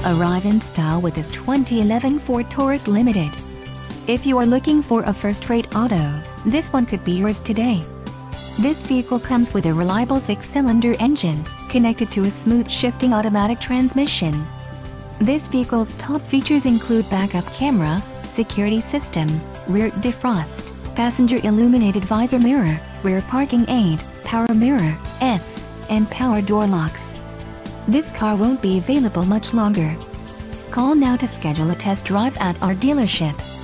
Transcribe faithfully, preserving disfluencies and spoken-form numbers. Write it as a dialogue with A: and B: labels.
A: Arrive in style with this twenty eleven Ford Taurus Limited. If you are looking for a first-rate auto, this one could be yours today. This vehicle comes with a reliable six-cylinder engine, connected to a smooth shifting automatic transmission. This vehicle's top features include backup camera, security system, rear defrost, passenger illuminated visor mirror, rear parking aid, power mirror, S, and power door locks. This car won't be available much longer. Call now to schedule a test drive at our dealership.